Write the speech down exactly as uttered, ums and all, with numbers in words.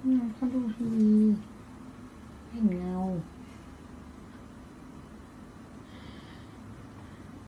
เขาดูทีวี